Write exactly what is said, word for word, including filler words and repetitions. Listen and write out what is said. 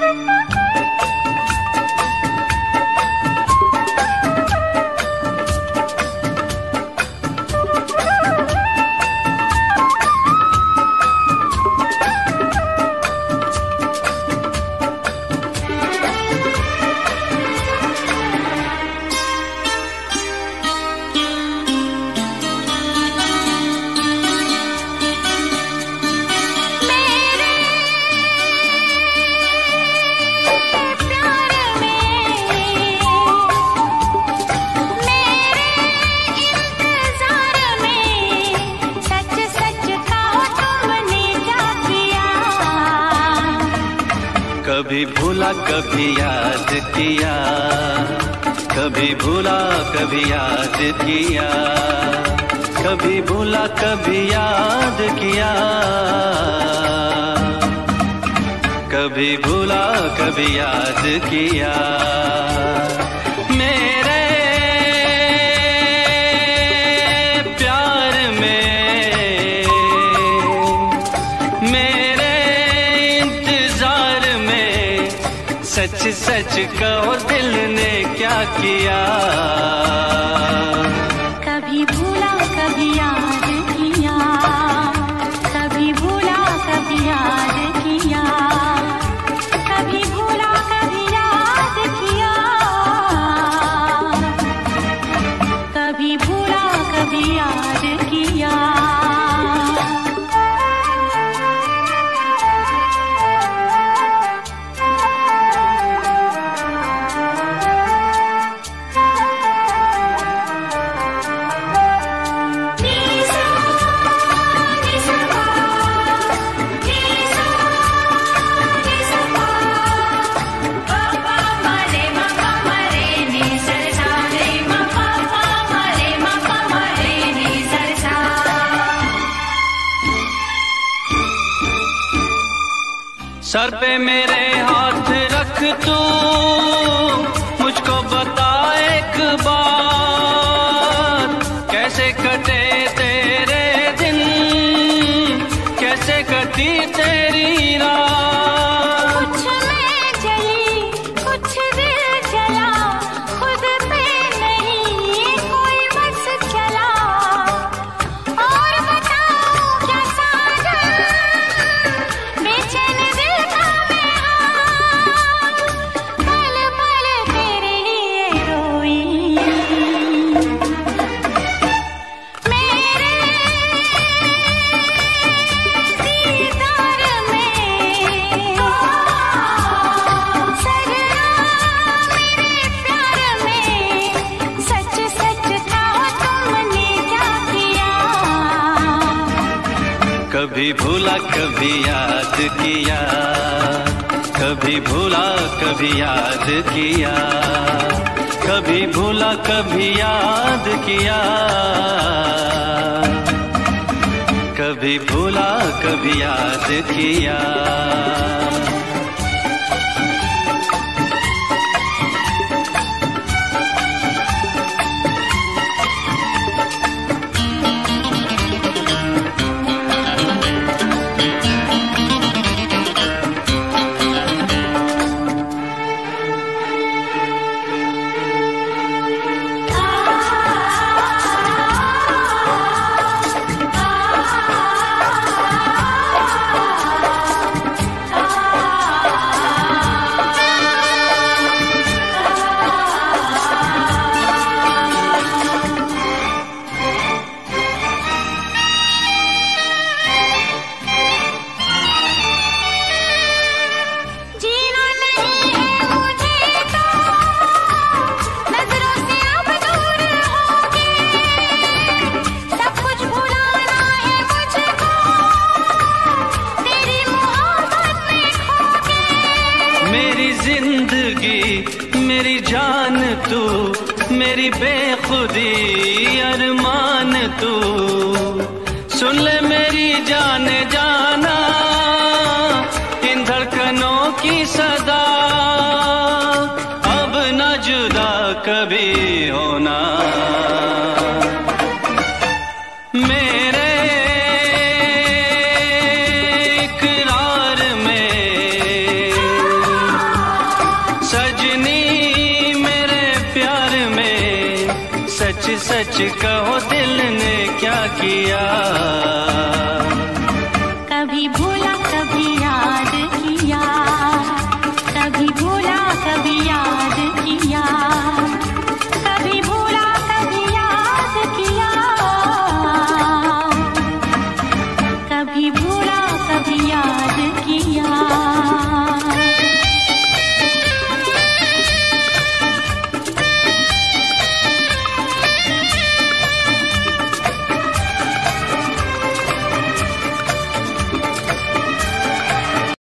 कभी भूला कभी याद किया, कभी भूला कभी याद किया, कभी भूला कभी याद किया, कभी भूला कभी याद किया। मेरे प्यार में, मेरे इंतजार में, सच सच कहो दिल ने क्या किया। कभी भूला कभी याद किया, कभी भूला कभी याद किया, कभी भूला कभी याद किया, कभी भूला कभी याद किया। सर पे मेरे हाथ रख तू, मुझको बता एक बार, कैसे कटे तेरे दिन, कैसे कटी तेरी रात। कुछ मैं जली कुछ दिल जला, खुद पे नहीं कोई बस चला, और बताओ क्या साजन, बेचैन दिल का मैं हाल, पल पल तेरे लिए रोई। मेरे दीदार में सरना, मेरे प्यार में सच सच कहो तुमने क्या किया। कभी भूला कभी याद किया, कभी भूला कभी याद किया, कभी भूला कभी याद किया, कभी भूला कभी याद किया। जीना नहीं है मुझे तो नजरों से अब दूर होके, सब कुछ भुलाना है मुझको तेरी मोहब्बत में खोके। मेरी जिंदगी मेरी जान तू, मेरी बेखुदी अरमान तू, सुन ले मेरी जान जाना इन धड़कनों की सदा, अब न जुदा कभी होना। मेरे इकरार में सच कहो दिल ने क्या किया।